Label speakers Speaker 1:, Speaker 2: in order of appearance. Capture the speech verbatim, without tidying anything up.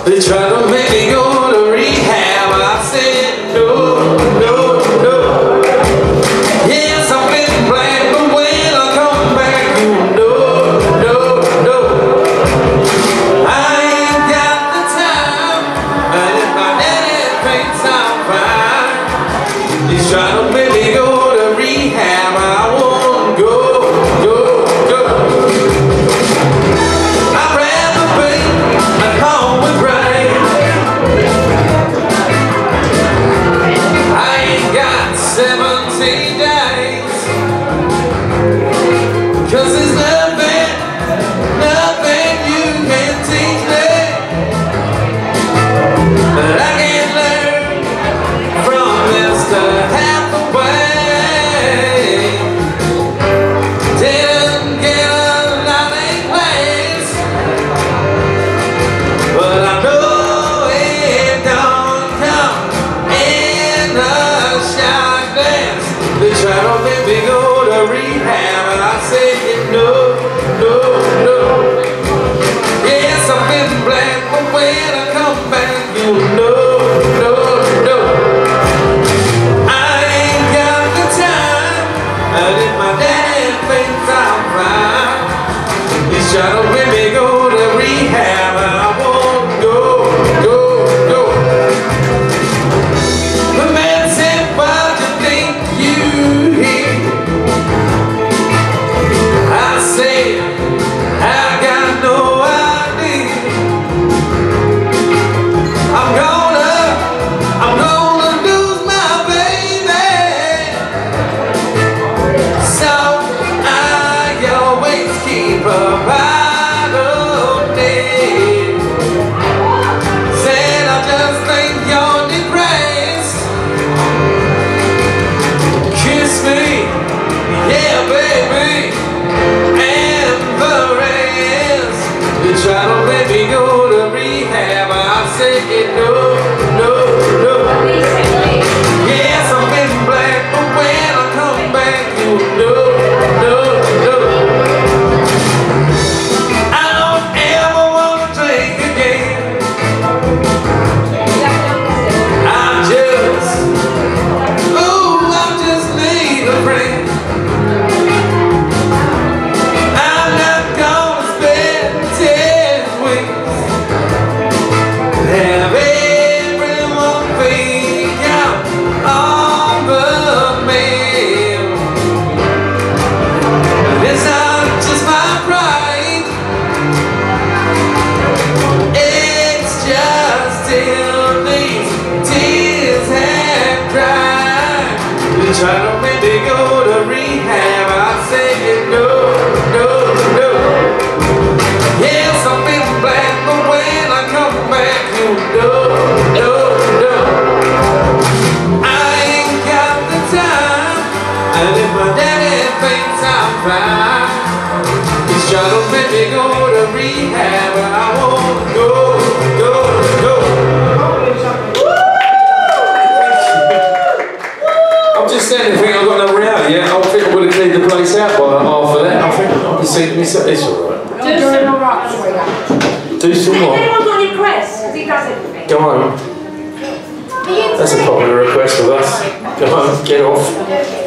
Speaker 1: They tried to make me go to rehab. I said no, no, no. Yes, I've been black, but when I come back, you know, no, no. I ain't got the time, and if my daddy thinks I'm fine, he's trying to make me go to rehab. I won't go, go, go. I'd rather be at home with rain. I ain't got seventeen days, 'cause there's nothing, nothing you can teach me that I can learn from Mister Hathaway. Didn't get a lot in place, but I know it don't come in a shot glass. They try to make me go to rehab, and I say no, no, no. Yes, I've been black, but when I come back, you know, no, no. I ain't got the time, and if my daddy thinks I'm fine, he's trying to make me go to rehab, and I won't go, go, go. The man said, what do you think you hear? I said, I got no idea. I'm gonna, I'm gonna lose my baby. So I always keep a bottle dead. Said I just think you're depressed. Kiss me, yeah baby, and the rest. They try to make me go to rehab. I say no, no, no. Yes, I've been black, but when I come back, you know, no, no. I don't ever want to drink again. I just, ooh, I just need a friend. I'm not gonna spend ten weeks have everyone think out on the mail. It's not just my pride, it's just till these tears have dried. They try to make me go to rehab. I say no, no, no. Yes, I've been black, but when I come back, you know, no, no. I ain't got the time, and if my daddy thinks I'm fine, he's trying to make me go to rehab, and I won't go, go, go. I'm just saying, I think I've got another hour, yeah? I think I would have cleaned the place out by half of that. I think I can see this, it's alright.
Speaker 2: Do some more rocks for you.
Speaker 1: Do some more.
Speaker 2: Anyone got any requests? Because he does everything.
Speaker 1: Go on. That's a popular request of us. Come on, get off.